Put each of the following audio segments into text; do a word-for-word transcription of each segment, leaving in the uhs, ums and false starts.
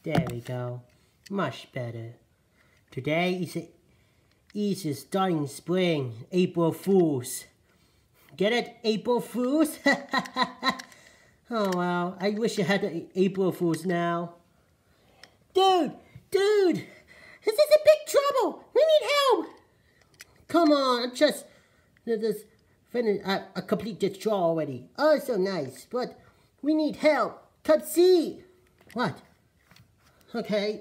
There we go. Much better. Today is a, is a starting spring. April Fools. Get it? April Fools? Oh wow. I wish I had the April Fools now. Dude! Dude! This is a big trouble! We need help! Come on, I'm just... This, I, I completed this draw already. Oh, so nice. But we need help. Come see. What? Okay.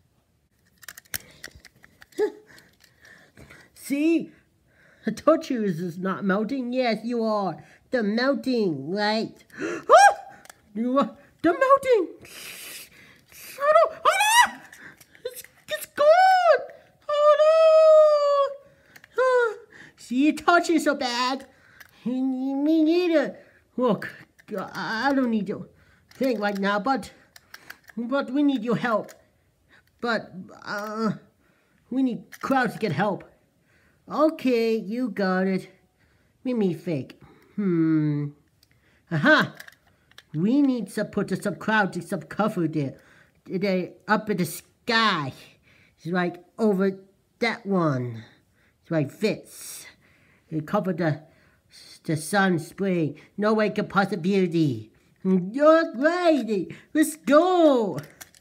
See? I told you this is not melting. Yes, you are. The melting, right? You are. The melting. Oh no! Oh no! It's, it's gone! Oh no! Oh. See, you touch it so bad. Me neither. Look, I don't need your thing right now, but but we need your help. But uh, we need crowds to get help. Okay, you got it. Mimi fake. Hmm. Aha! We need to put some crowd to some cover there. They up in the sky. It's right over that one. It's right fits. It cover the the sun spring. No way can possibility. You're right. Let's go.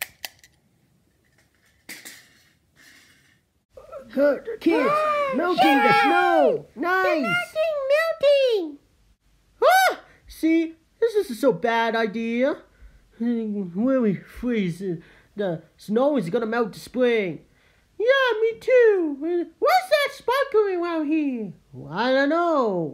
Kids, melting the snow. Nice. Melting, melting. Ah, see, this is so bad idea. When we freeze, the snow is gonna melt the spring. Yeah, me too. What's that sparkling around here? I don't know.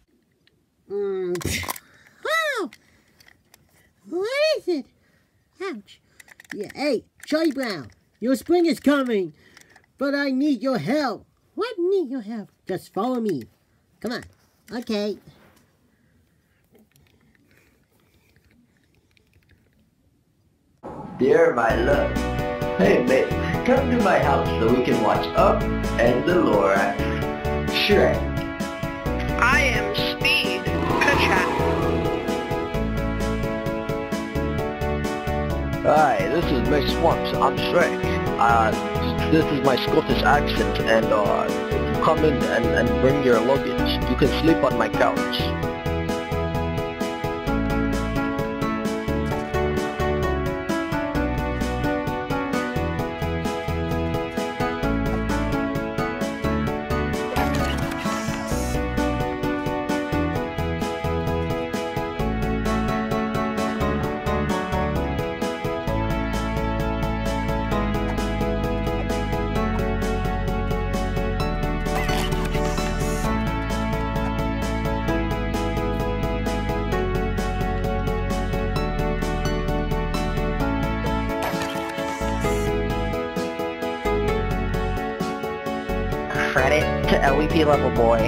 Mm. Wow! What is it? Ouch. Yeah, hey, Charlie Brown, your spring is coming, but I need your help. What need your help? Just follow me. Come on. Okay. Dear my love, hey mate, come to my house so we can watch Up and the Lorax. Shrek. I am Speed. Kachak. Hi, this is Mick Swamps. I'm Shrek. Uh, this is my Scottish accent, and uh, come in and, and bring your luggage. You can sleep on my couch. Credit to L E P Level Boy.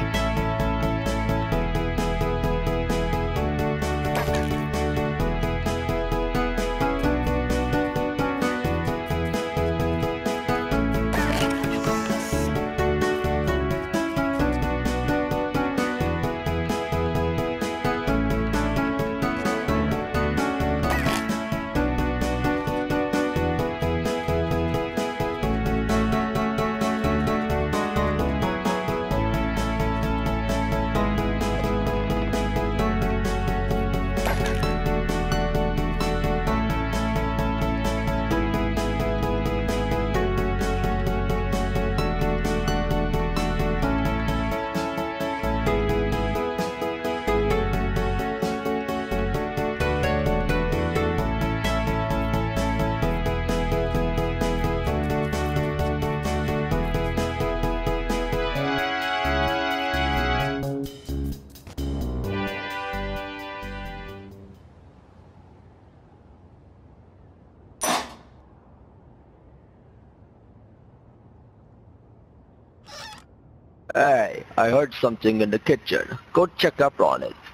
Hey, I heard something in the kitchen. Go check up on it.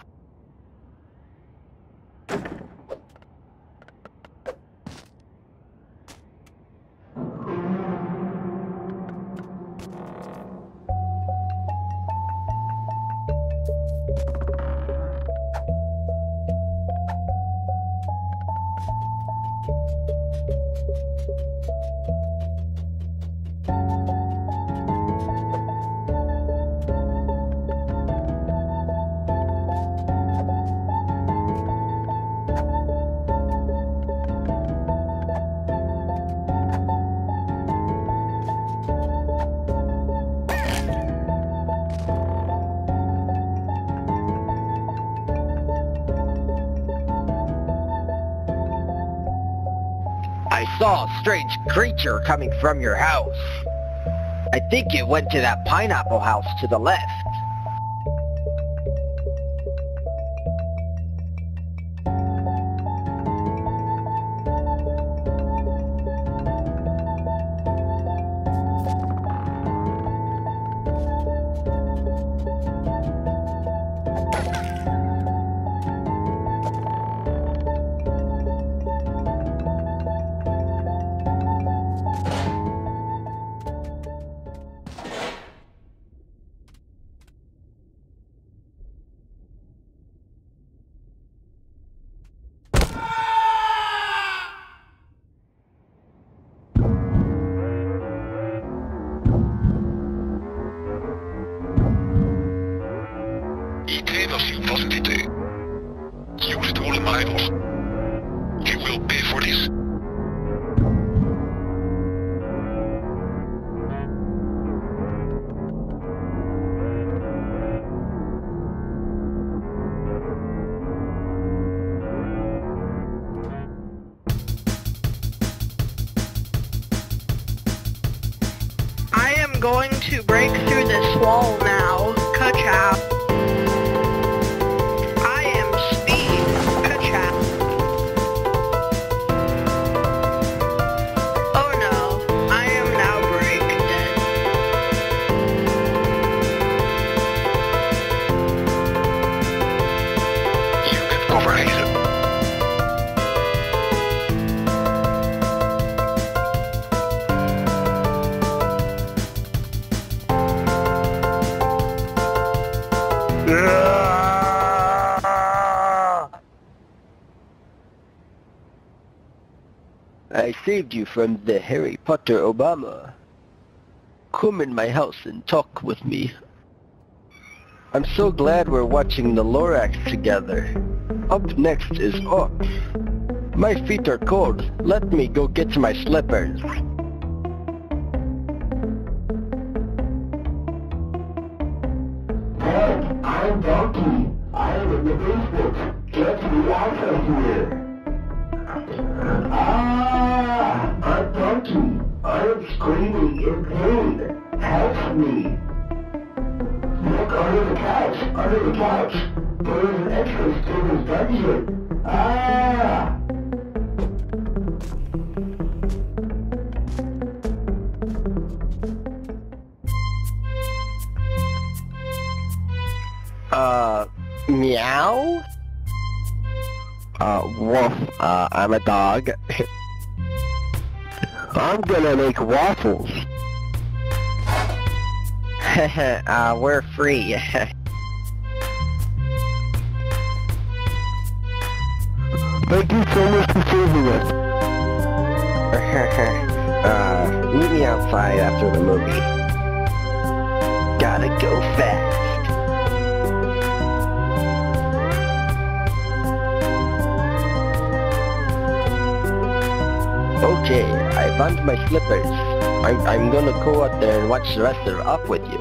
saw a strange creature coming from your house. I think it went to that pineapple house to the left. Ideen was uw was het idee. Use it all in my house. You will pay for this. I am going to break through this wall now. Ka-chow. I am Speed. Ka-chow. Oh no, I am now break dead. You can cover here. I saved you from the Harry Potter Obama. Come in my house and talk with me. I'm so glad we're watching the Lorax together. Up next is Up. My feet are cold. Let me go get my slippers. Dad, I'm Donkey. I am in the basement. Get me out of here. Ah, I'm Donkey. I am screaming in pain. Help me. Look under the couch. Under the couch. There is an entrance to this dungeon. Ah! Uh, meow? Uh, woof, uh, I'm a dog. I'm gonna make waffles. uh, we're free. Thank you so much for saving us. uh, meet me outside after the movie. Gotta go fast. Okay, I found my slippers. I'm, I'm gonna go out there and watch the rest of Up with you.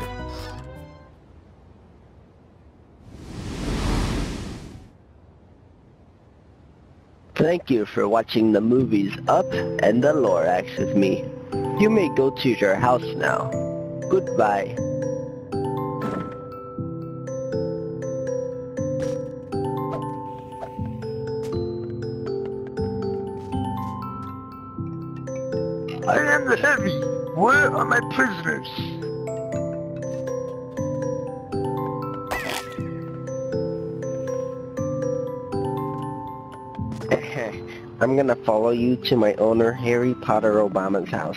Thank you for watching the movies Up and the Lorax with me. You may go to your house now. Goodbye. I am the Heavy. Where are my prisoners? I'm gonna follow you to my owner, Harry Potter Obama's house.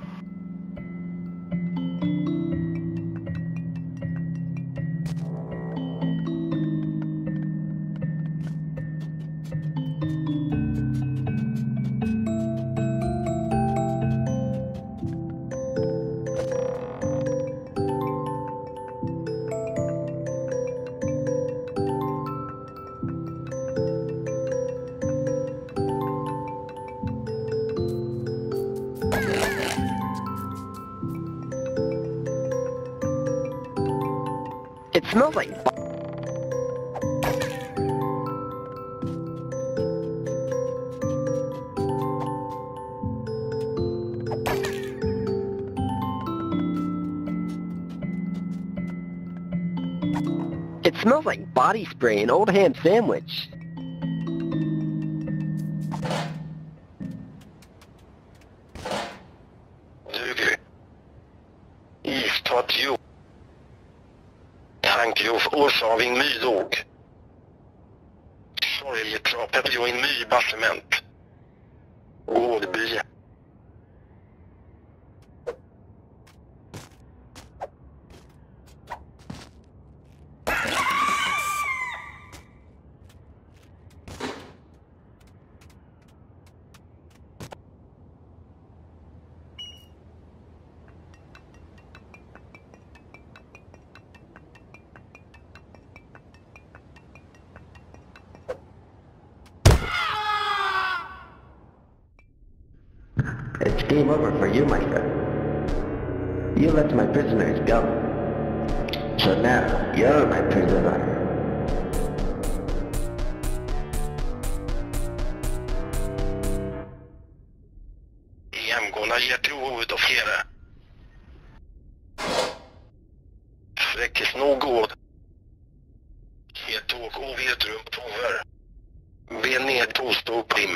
It smells like b- It smells like body spray and old ham sandwich. Du, istadio. Tankgrov orsaving mydog. Sorgetrapet jo in my basement. Ådby. It's game over for you, my friend. You let my prisoners go. So now, you're my prisoner. Jämgårdarna ger till huvudet av flera. Fräckes något. Het och ovedrum prover. Be ned tosta och prim.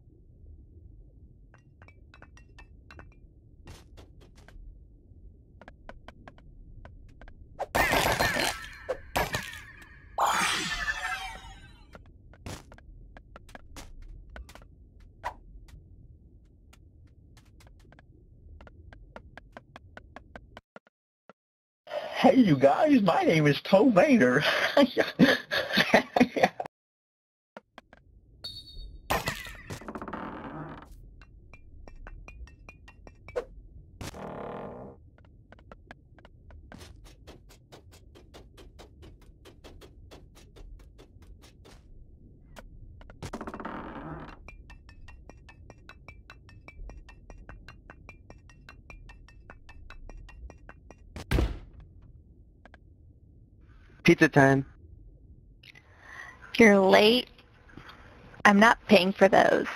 Hey, you guys, my name is Toe Vader. Pizza time. You're late. I'm not paying for those.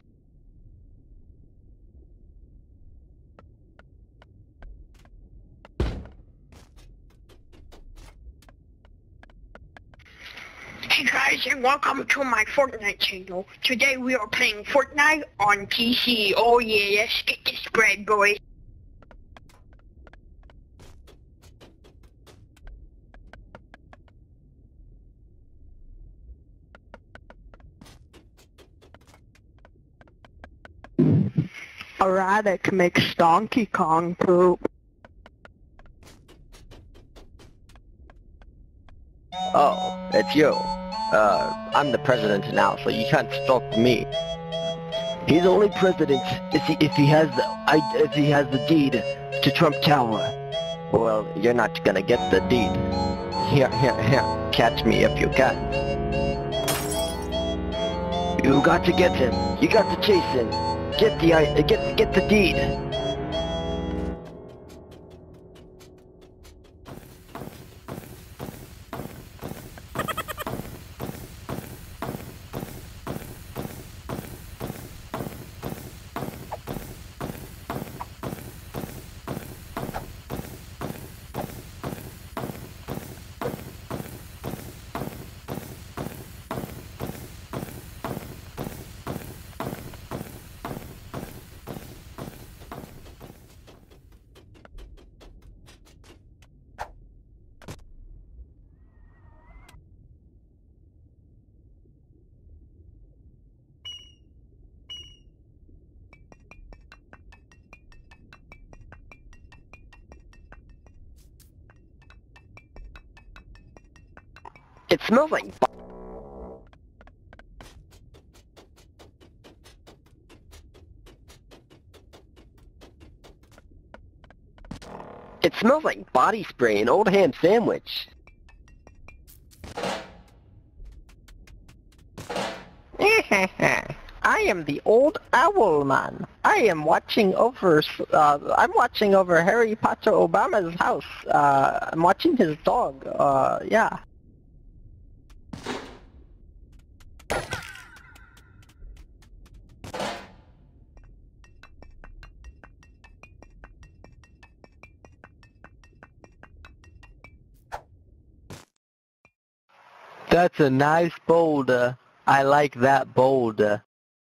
Hey guys, and welcome to my Fortnite channel. Today we are playing Fortnite on P C. Oh yeah, let's get this bread, boys. Erratic makes Donkey Kong poop. Oh, it's you. Uh, I'm the president now, so you can't stop me. He's only president if he, if he has the I, if he has the deed to Trump Tower. Well, you're not gonna get the deed. Here, here, here. Catch me if you can. You got to get him. You got to chase him. Get the I, get get the deed. It smells like It smells like body spray and old ham sandwich. I am the old owl man. I am watching over, uh, I'm watching over Harry Potter Obama's house. Uh, I'm watching his dog. Uh, yeah. That's a nice boulder. I like that boulder.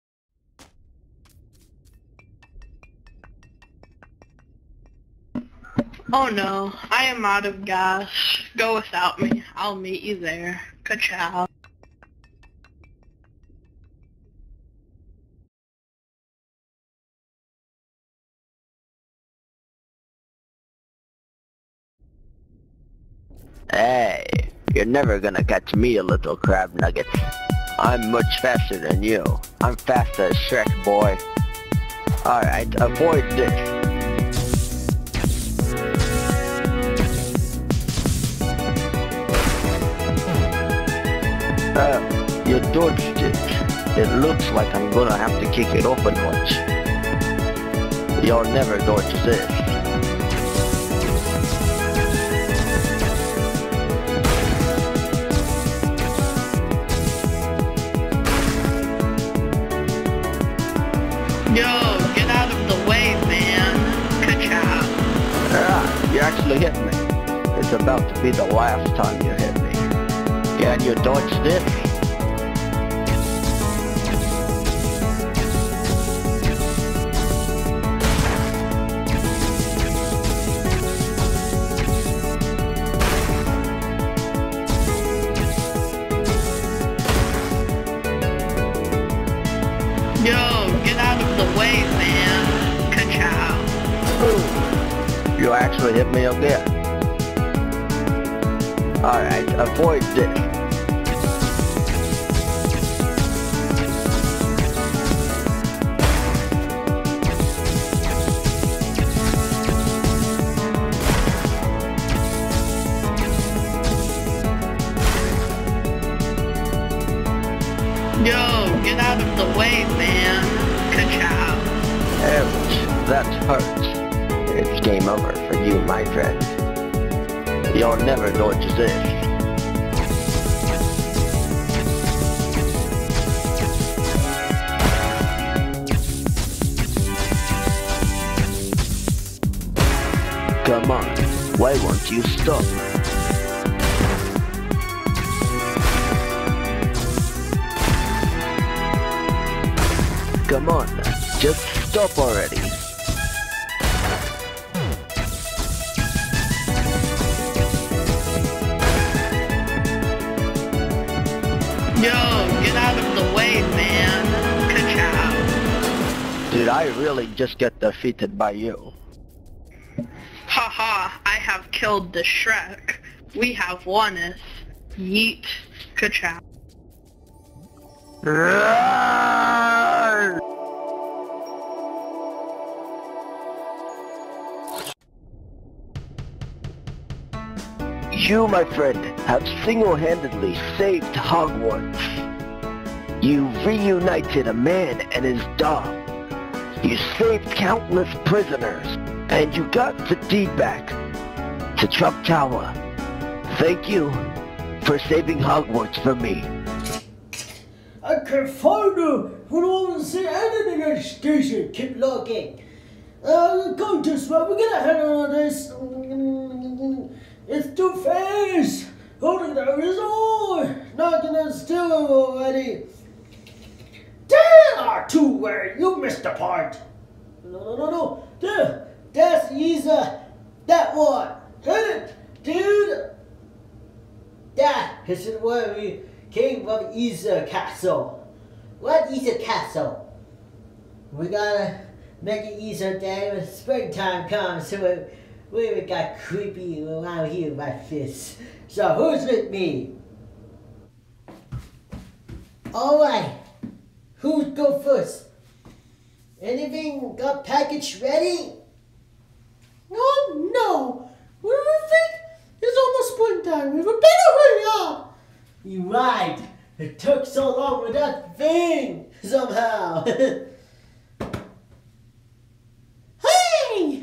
Oh no, I am out of gas. Go without me. I'll meet you there. Ka-chow. Hey, you're never gonna catch me, a little crab nugget. I'm much faster than you. I'm faster as Shrek, boy. Alright, avoid this. Uh, you dodged it. It looks like I'm gonna have to kick it off a notch. You'll never dodge this. Yo, get out of the way, man. Ka-chow. Ah, you actually hit me. It's about to be the last time you hit me. Can you dodge this? Yo, get out of the way, man. Ka-chow. You actually hit me again. Alright, avoid this. Yo, get out of the way, man. Ka-chow. Ouch, that hurts. It's game over for you, my friend. You'll never dodge this. Come on, why won't you stop? Come on, just stop already. Yo, get out of the way, man. Ka-chow. Did I really just get defeated by you? Haha, I have killed the Shrek. We have won it. Yeet. Ka-chow. You, my friend, have single-handedly saved Hogwarts. You reunited a man and his dog. You saved countless prisoners, and you got the deed back to Trump Tower. Thank you for saving Hogwarts for me. I can't find her. We don't see anything at the station. Keep looking. Uh, go this way. We're gonna head on this. It's too fast. Hold it there is all. Knocking us still already. There are two where you missed the part. No, no, no, no. There. That's easy. That one. Hit it, dude. That is where we came from. Isa Castle. What Isa Castle? We gotta make it easier day when springtime comes, so we, we got creepy around here like this. So who's with me? Alright, who's go first? Anything got package ready? Oh no! What do you think? It's almost springtime. We better hurry up! You right. It took so long with that thing somehow. Hey!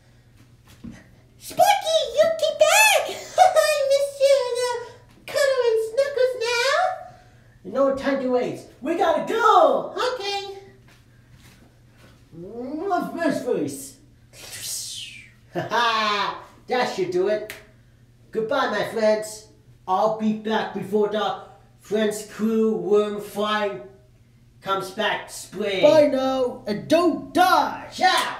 Sparky, you get back! I miss you in the cuddle and snuggles now. No time to waste. We gotta go. Okay. What's first first? Ha ha! That should do it. Goodbye, my friends. I'll be back before the French crew worm flying comes back spring. Bye now, and don't die! Ciao!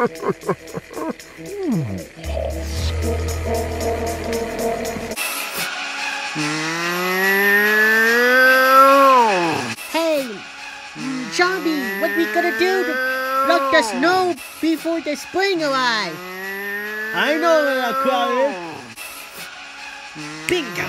Hey, zombie, what we gonna do to block the snow before the spring arrives? I know where that crowd is. Bingo!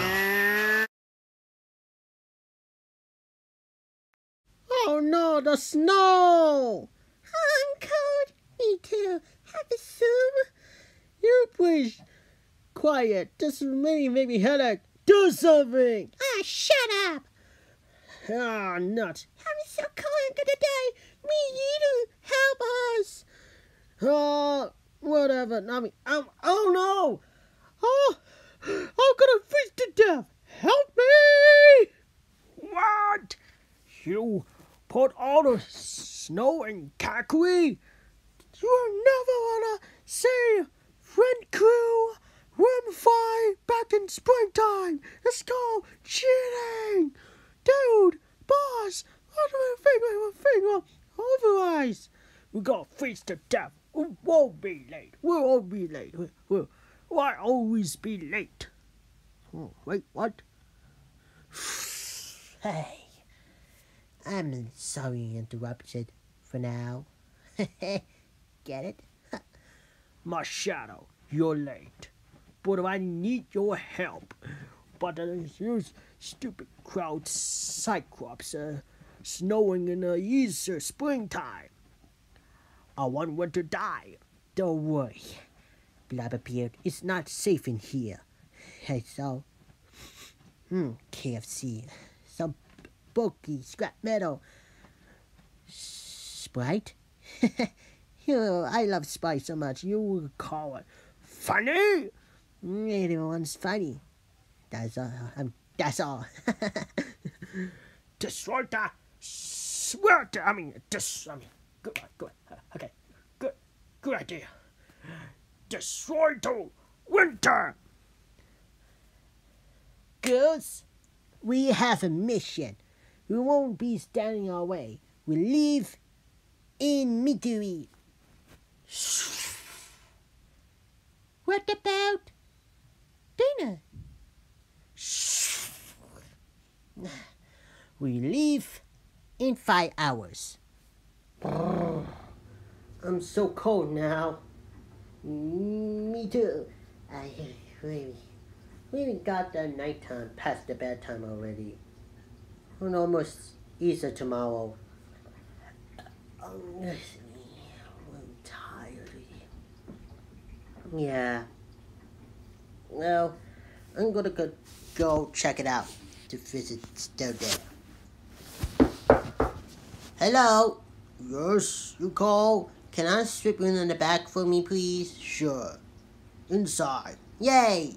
Oh no, the snow! I'm cold. Me too. Have a soup. You please. Quiet. This really make me headache. Do something. Ah, shut up. Ah, nuts. I'm so cold. I'm gonna die. We need to help us. Oh, whatever. I mean, I'm, oh no. Oh, I'm gonna freeze to death. Help me. What? You put all the snow in Kakui? You never wanna see friend crew Wim Fi back in springtime. It's called cheating. Dude, boss, what do I think we were thinking? Otherwise, we gotta freeze to death. We won't be late. We won't be late. We, we, why always be late? Oh, wait, what? Hey, I'm sorry interrupted for now. Get it? My shadow, you're late. But I need your help. But uh, there's stupid crowd cyclops uh, snowing in the Easter springtime. I want one to die. Don't worry, Blabberbeard. It's not safe in here. Hey, so, hmm, K F C, some bulky scrap metal, Sprite. You know, I love Sprite so much. You would call it funny. Everyone's funny. That's all. Um, that's all. Destroy the sweat. I mean, dis. I mean, good, good. Okay, good, good idea. Destroy the winter. Girls, we have a mission. We won't be standing our way. We live in Midori. What about dinner? We leave in five hours. I'm so cold now. Me too. I really, we got the nighttime past the bedtime already. And almost Easter tomorrow. I'm tired. Yeah. Well, I'm gonna go, go check it out to visit still there. Hello? Yes, you call? Can I strip in in the back for me, please? Sure. Inside. Yay!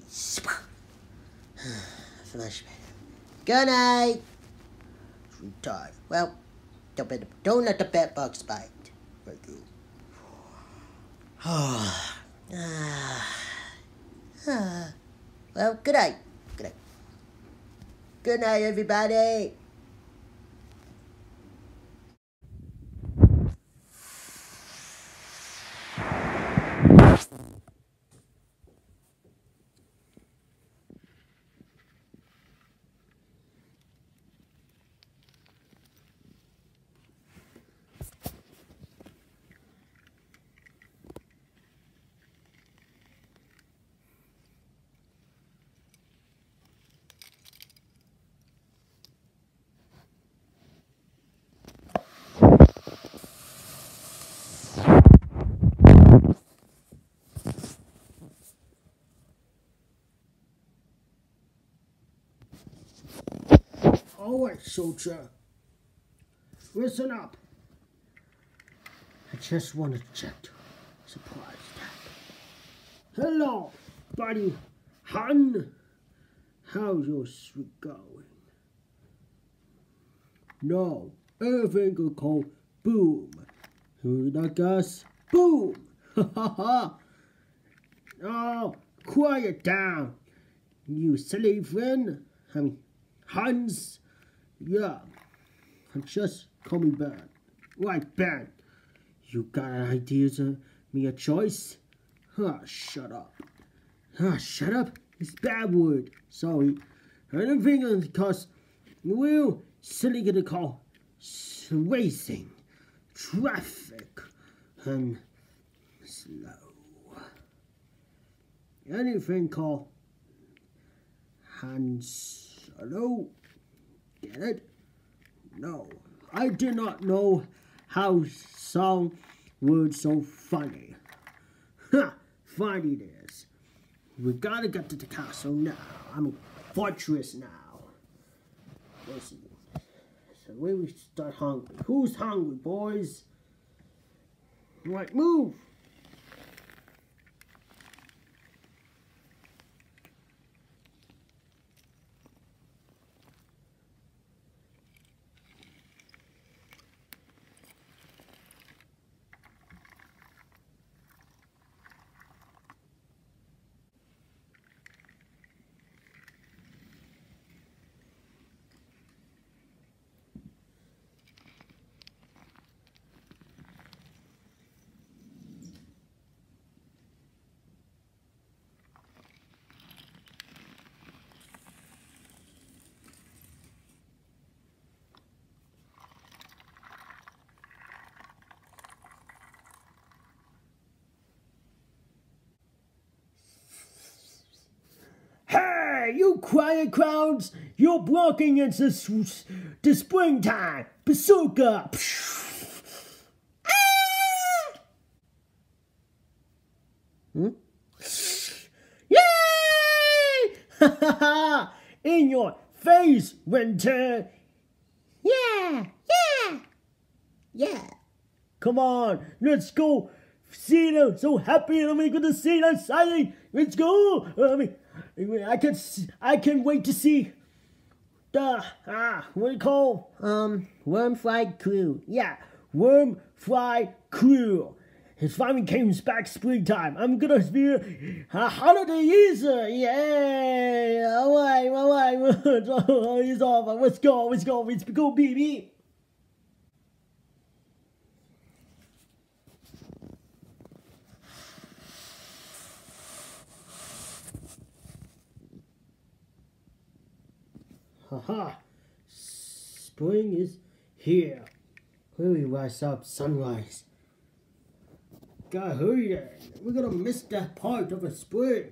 Flash. Good night. Retire. Well, don't, bet, don't let the bed bugs bite. Thank you. Well, good night. Good night. Good night, everybody. All right, soldier. Listen up. I just want to check. Surprise that. Hello, buddy. Han. How's your street going? No, everything will go boom. Who the gas? Boom. Ha ha ha. Oh, quiet down. You silly friend. I mean, Hans. Yeah, I'm just coming back. Right back. You got ideas, uh, me a choice. Ah, shut up. Ah, shut up. It's a bad word. Sorry. Anything because we're silly gonna call racing, traffic, and slow. Anything called Han Solo. Get it? No. I did not know how song words so funny. Ha! Funny it is. We gotta get to the castle now. I'm a fortress now. Listen. So where we start hungry. Who's hungry, boys? Right, move. Hey, you quiet crowds! You're blocking into the, the springtime! Bazooka! Ah! Hmm? Yay! Ha ha ha! In your face, winter! Yeah! Yeah! Yeah! Come on, let's go! See them so happy and I'm gonna see them exciting! Let's go! I mean, I can I can wait to see the ah what do you call um worm fly crew. Yeah, worm fly crew. It finally came back springtime. I'm gonna be a holiday user. Yay! Alright, alright. It's over. Let's go. Let's go. Let's go, baby. Haha, spring is here. Hurry, rise up, sunrise. Gotta hurry then. We're gonna miss that part of the spring.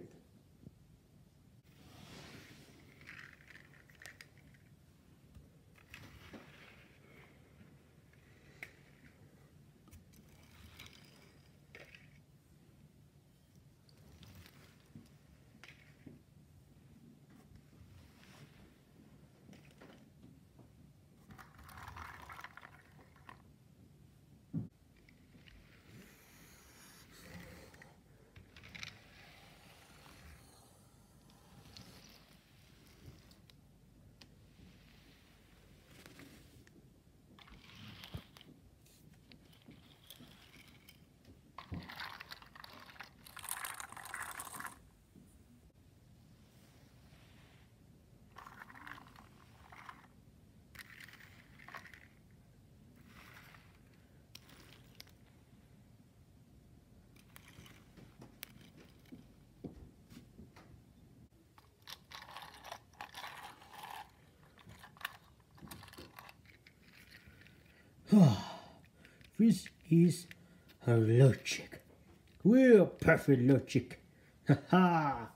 This is allergic. We're perfect logic. Ha ha.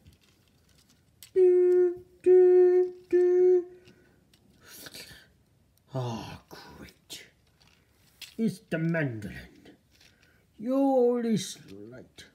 Do, do, do. Ah, great. It's the mandolin. You're always right.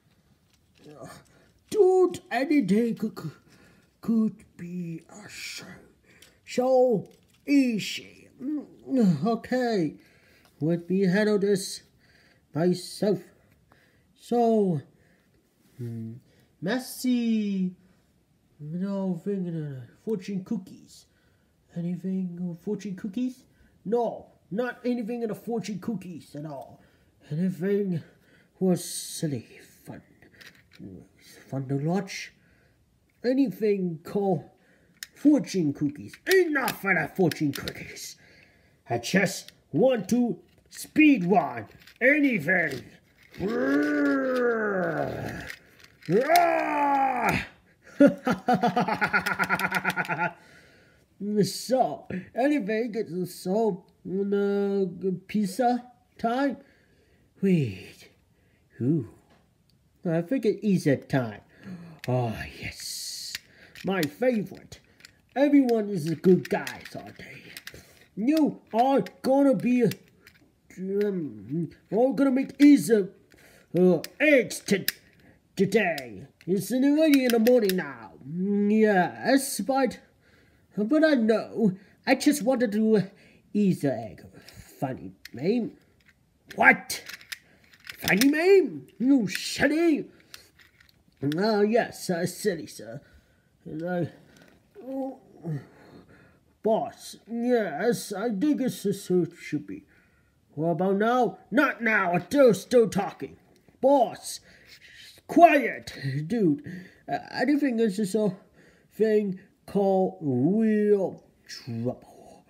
Dude, any day could, could be a show. So easy. Okay, let me handle this myself. So, hmm, messy. No thing in a fortune cookies. Anything of fortune cookies? No, not anything in the fortune cookies at all. Anything was silly, fun, fun to watch. Anything called fortune cookies. Enough of the fortune cookies. I just want to speed run anything. So, anyway, it's so uh, pizza time. Wait, who? I figured Easter time. Oh yes, my favorite. Everyone is a good guy, aren't they? You are gonna be, um, we're gonna make Easter uh, eggs to, today. It's already in the morning now. Yes, but. But I know, I just wanted to uh, Easter egg. Funny name. What? Funny name? No, silly. Ah, uh, yes, uh, silly, sir. Uh, oh, boss, yes, I think it's so it should be. What about now? Not now, I'm still, still talking. Boss, quiet, dude. Uh, I don't think it's just a thing called real trouble.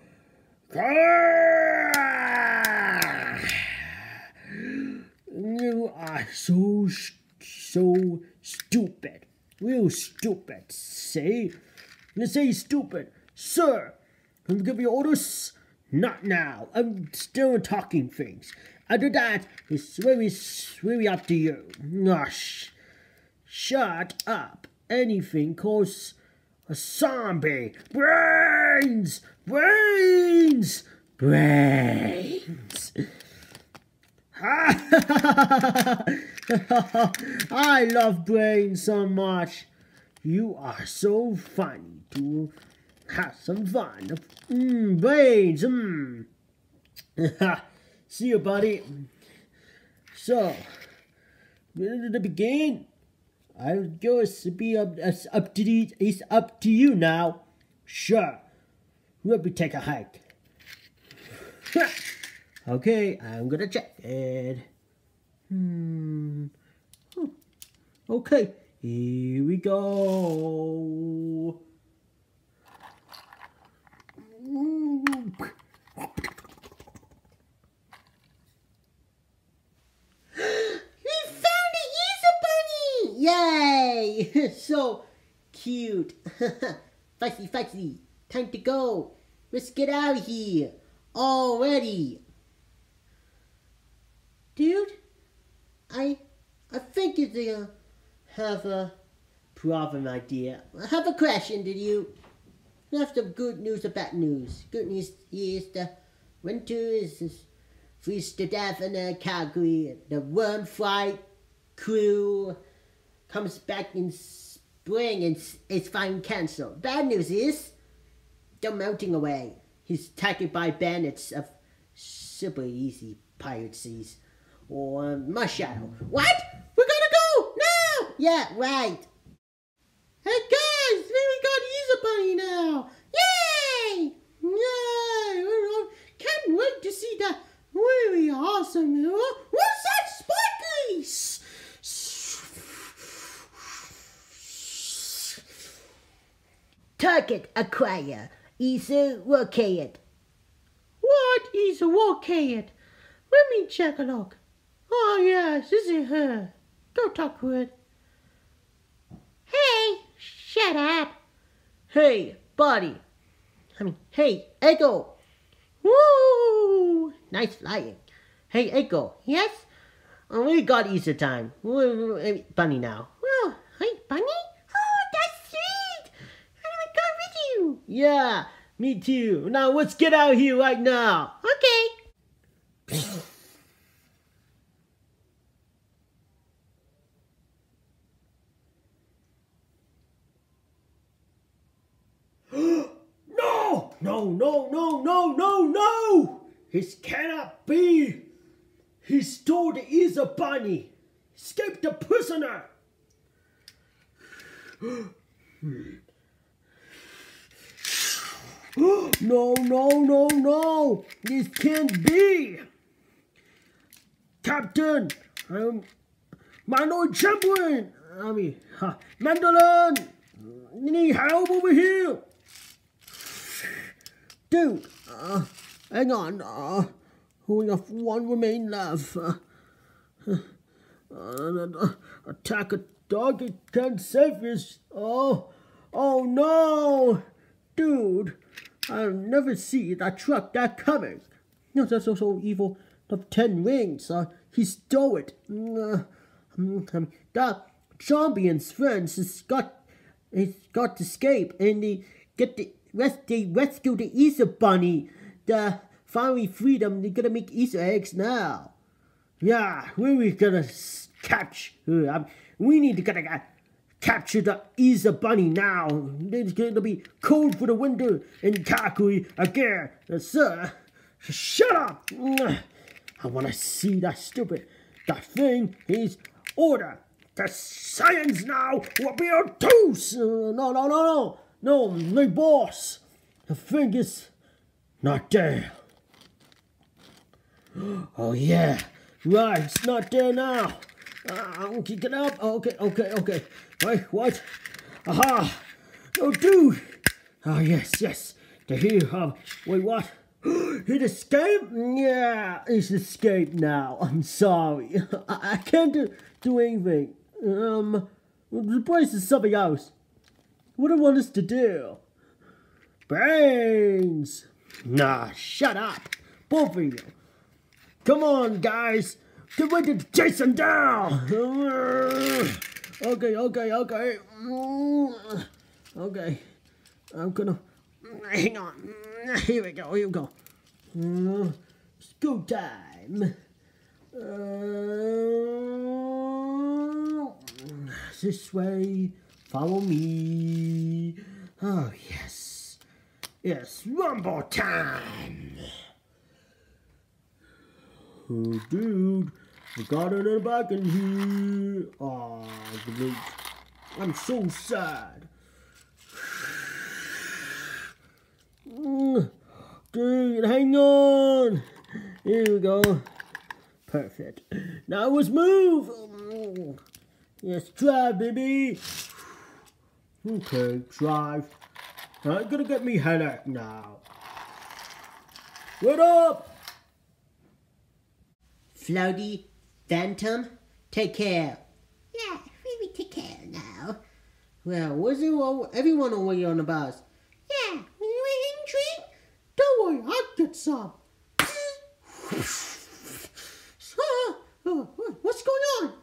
You are so, so stupid. Real stupid. Say, let's say stupid. Sir, I'm gonna give you orders. Not now. I'm still talking things. After that, it's very, very up to you. Gosh, shut up. Anything cause a zombie. Brains! Brains! Brains! I love brains so much. You are so funny to have some fun. Mmm, brains, mmm. See you, buddy. So, ready to begin? I guess to be up, uh, up to the, it's up to you now. Sure. Let me take a hike. Okay, I'm gonna check it. Hmm. Okay, here we go. Yay! So cute. Fussy, fussy. Time to go. Let's get out of here. Already. Dude, I I think you're gonna have a problem idea. I have a question, did you? I have some good news or bad news. Good news is the winter is, is freeze to death in uh, Calgary. The worm flight crew comes back in spring and it's finally cancelled. Bad news is they're melting away. He's attacked by bandits of super easy pirate seas or um, my shadow. What? We're gonna go now! Yeah, right. Hey guys, we got Easter Bunny now! Yay! Yay! Can't wait to see that really awesome. What's that, Sparklies? Target acquire. Easter locate. What is locate? Let me check a look. Oh yes, this is her. Don't talk to it. Hey, shut up. Hey, buddy. I mean, hey, Echo. Woo! Nice flying. Hey, Echo. Yes? Oh, we got Easter time. Bunny now. Oh, hey, Bunny? Oh, that's sweet. I want to go with you. Yeah, me too. Now let's get out of here right now. Okay. No! No, no, no, no, no, no! This cannot be! He stole the Easter Bunny! Escaped the prisoner! No, no, no, no! This can't be! Captain! Um, Mano Chamberlain! I mean, uh, Mandolin! Need help over here! Dude, uh, hang on, uh, we have one remain left. Uh, Uh, attack a dog in ten seconds. Oh, oh no, dude! I've never seen that truck that coming. No, that's so so evil. The ten rings. Uh, he stole it. Uh, um, that zombie and his friends has got, he's got to escape, and they get the rest. They rescue the Easter Bunny. The finally freedom. They're gonna make Easter eggs now. Yeah, where we gonna catch? Uh, um, we need to get a. Capture the Easter Bunny now. It's going to be cold for the winter in Kakui again. Yes, sir. Shut up. I want to see that stupid. That thing is order. The science now will be on toast. Uh, no, no, no, no. No, my boss. The thing is not there. Oh, yeah. Right, it's not there now. Uh, okay, get up. Oh, okay, okay, okay. Wait, what? Aha! Oh, dude! Oh, yes, yes. The hero. Um, wait, what? It escaped? Yeah, it's escaped now. I'm sorry. I, I can't do, do anything. Um, the place is something else. What do you want us to do? Brains! Nah, shut up. Both of you. Come on, guys. Get ready to chase him down! Okay, okay, okay. Okay. I'm gonna... Hang on. Here we go, here we go. It's go time. Uh, this way. Follow me. Oh, yes. Yes, rumble time! Oh, dude. I got it in the back in here. Aw, great. I'm so sad. Dude, hang on. Here we go. Perfect. Now let's move. Yes, drive, baby. Okay, drive. Not gonna get me headache now. What up? Floaty, Phantom, take care. Yeah, we take care now. Well, what's it all, everyone over here on the bus? Yeah, you ain't drink? Don't worry, I'll get some. uh, uh, what's going on?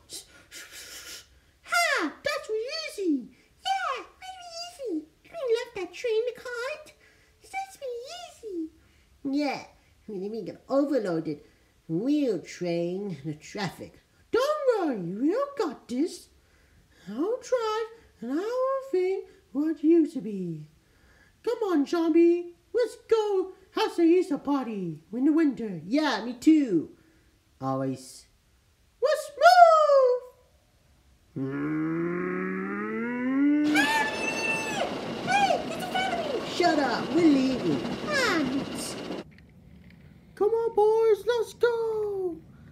Ha, that's really easy. Yeah, really easy. We left that train to cart. That's really easy. Yeah, I mean, we get overloaded. We'll train the traffic. Don't worry, we'll got this. I'll drive and I'll think what you to be. Come on, zombie. Let's go have the Easter party in the winter. Yeah, me too. Always. Let's move! Mm. Hey, it's a family! Shut up, we're leaving. Ah, come on, boys, let's go!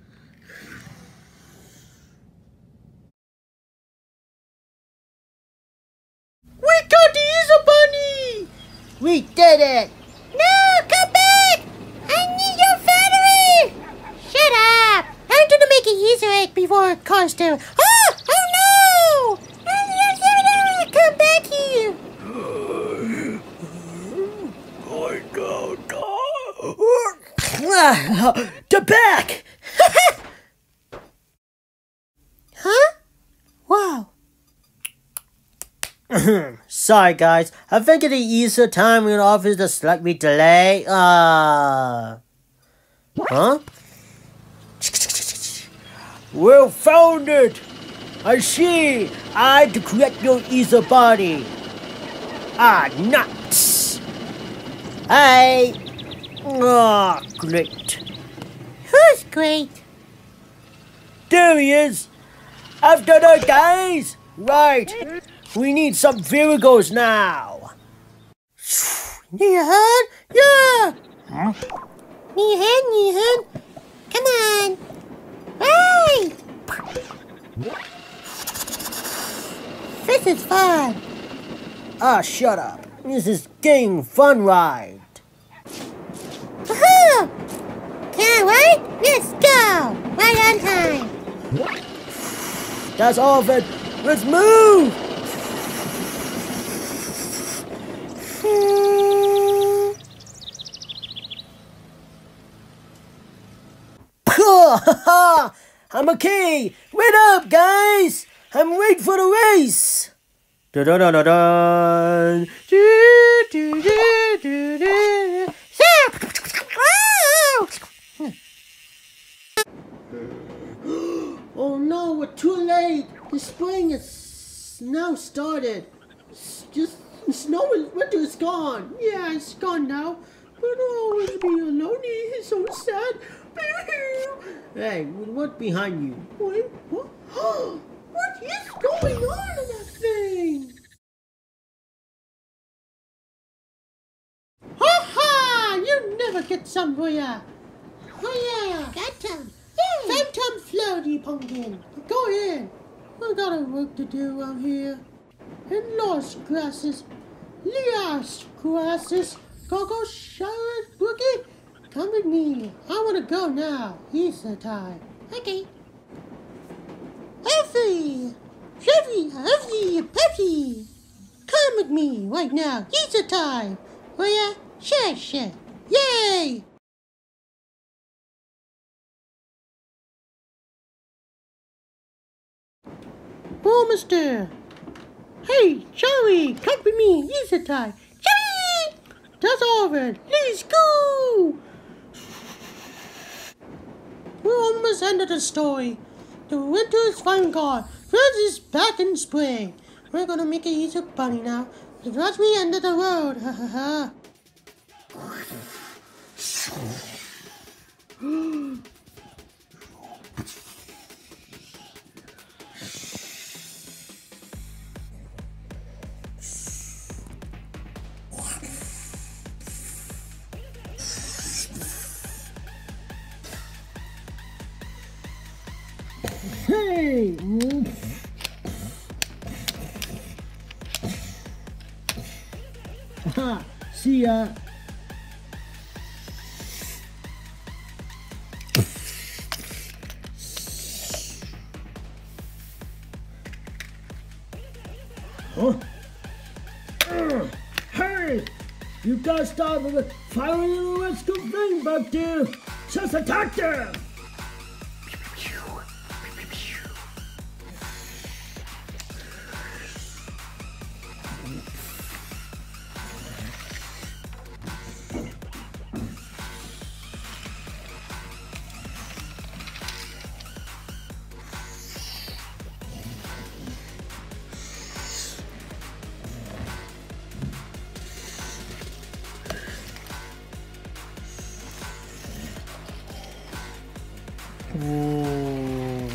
We got the Easter Bunny! We did it! No, come back! I need your battery! Shut up! I'm gonna make an Easter egg before it comes to... Oh! Oh no! Come back here! I go, go. The back! Huh? Wow. Sorry, guys. I think the Easter time in office is slightly delayed. Uh... Huh? Well found it! I see! I to correct your Easter body. Ah, nuts! Hey! Ah, great. Who's great? There he is! After the guys! Right! We need some vehicles now! Nihan? Yeah! Huh? Nihan, Nihan! Come on! Hey! This is fun! Ah, shut up. This is Gang Fun Ride. Woohoo! Can't wait? Let's go! Right on time! That's all of it. Let's move! I'm okay. Wait up, guys. I'm ready for the race. Da da da da da. Oh no, we're too late. The spring is now started. It's just the snow is winter is gone. Yeah, it's gone now. But I'll always be alone. It's so sad. Hey, what's behind you? What? What? What is going on in that thing? Ha ha! You never get some, will ya? Oh yeah, Phantom. Yeah. Phantom floaty pumpkin. Go in. I got a work to do out here. And lost grasses. Lost grasses. Go go shower, Boogie. Come with me. I want to go now. Easter time. Okay. Effie! Effie! Effie! Effie! Come with me right now. Easter time. Will ya? Sure, sure. Yay! Oh, mister. Hey, Charlie, come with me. Easter time. Charlie! That's over. Let's go! We're almost ended the story. The winter is finally gone. Friends is back in spring. We're gonna make an Easter bunny now. That's the end of the road. Ha ha ha. Hey! Aha! See ya! Huh? Uh, hey! You gotta stop with firing the rescue thing back there! Just attack them! Oh.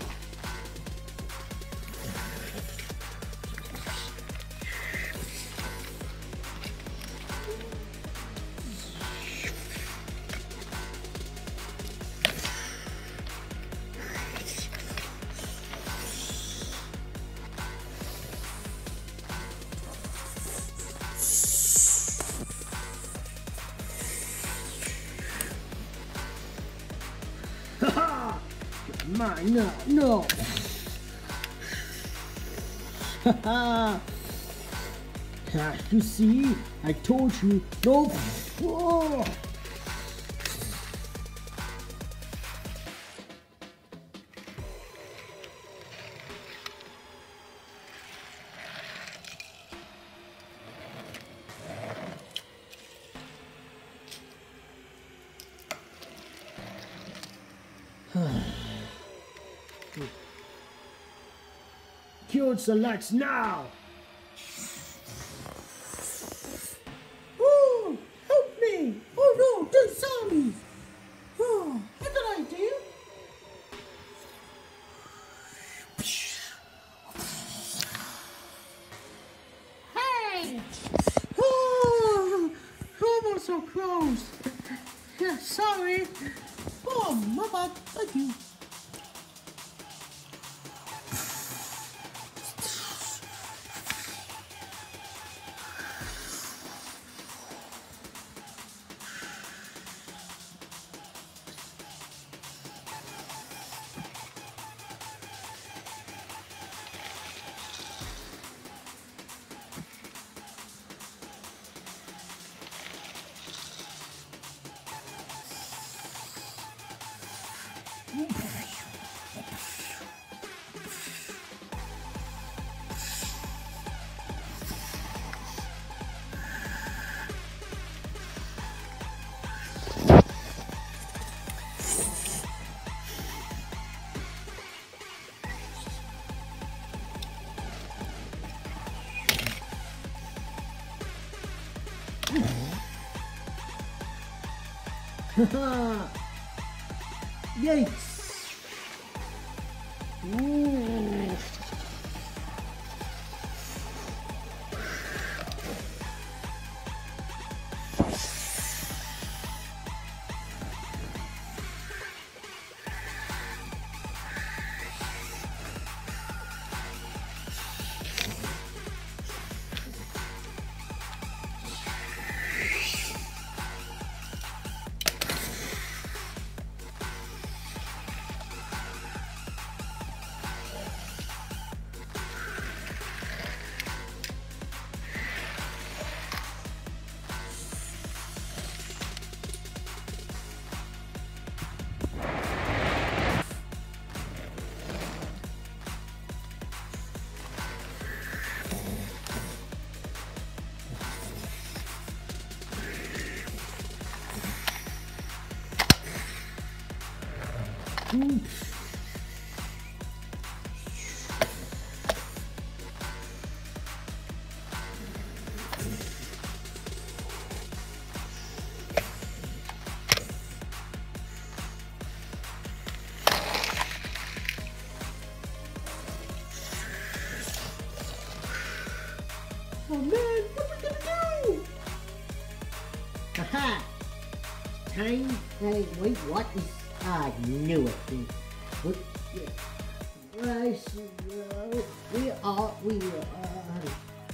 Ha Mine, no, no. Haha. You see, I told you, no. Oh. Kill selects now! Oh, help me! Oh no, there's zombies! Oh, what did I do? Hey! Oh, almost so close. Yeah, sorry. Oh, my bad. Thank you. Yikes! Ooh. Ooh. Oh man, what are we gonna do? Haha! Time. Hey, wait, what is. I knew it. What? I see. Uh, we are. We are.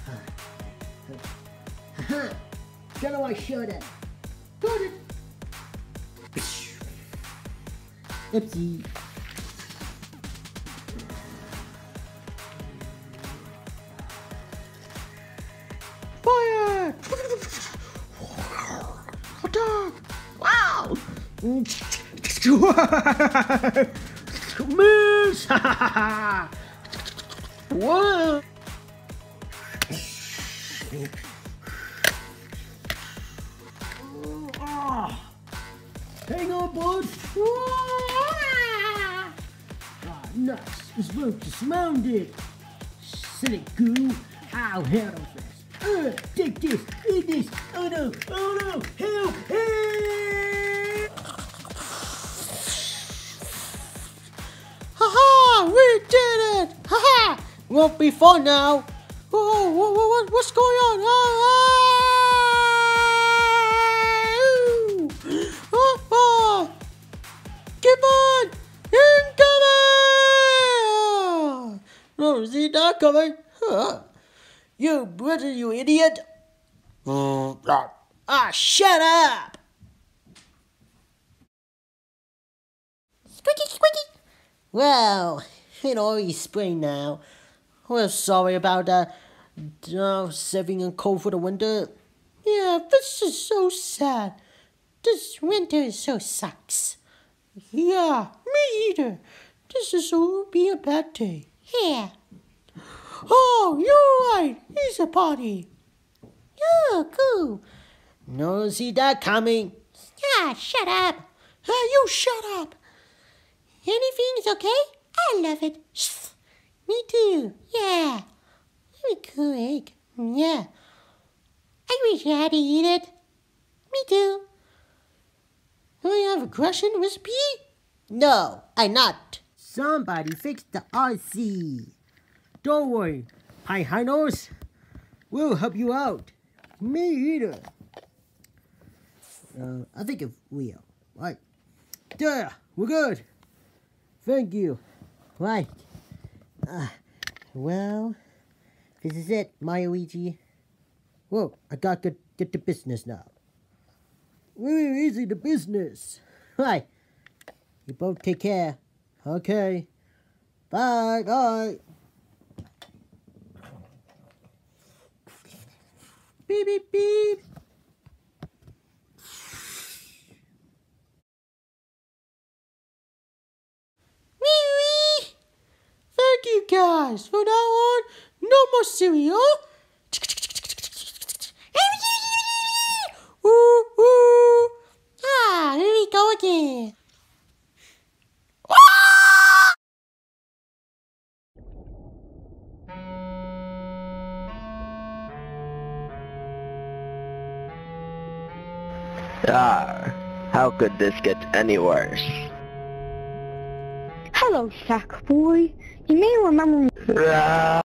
Haha! Gonna I showed it. Got it. Oopsie. Fire! Attack! Wow! Miss! What? Hang on, bud. Ah, nuts. This rope just mounted. Silly goo. I'll handle this. Uh, take this. Eat this. Oh no. Oh no. Help. Help. Haha! We did it! Haha! Won't be fun now. Oh, what, what, what's going on? Ah, ah, ah. Come on! Incoming! No, is he not coming? Huh. You brother, you idiot! Ah, shut up! Squeaky, squeaky. Well, it already spring now. We're sorry about that. Uh, saving a cold for the winter. Yeah, this is so sad. This winter so sucks. Yeah, me either. This is will be a bad day. Yeah. Oh, you're right. It's a party. Oh, cool. No see that coming. Ah, shut up. Hey, you shut up. Anything's okay? I love it. Me too. Yeah. Very cool egg. Yeah. I wish I had to eat it. Me too. Do you have a Russian recipe? No, I not. Somebody fix the R C. Don't worry, Hi High Nose. We'll help you out. Me either. Uh, I think it will. Right. There, we're good. Thank you. Right. Uh, well, this is it, Luigi. Whoa, I got to get to business now. Very easy to business. Right. You both take care. Okay. Bye, bye. Beep, beep, beep. Wee-wee. Thank you guys. From now on, no more cereal. Ooh, ooh. Ah, here we go again. Ah, How could this get any worse? Hello, Sackboy. You may remember me.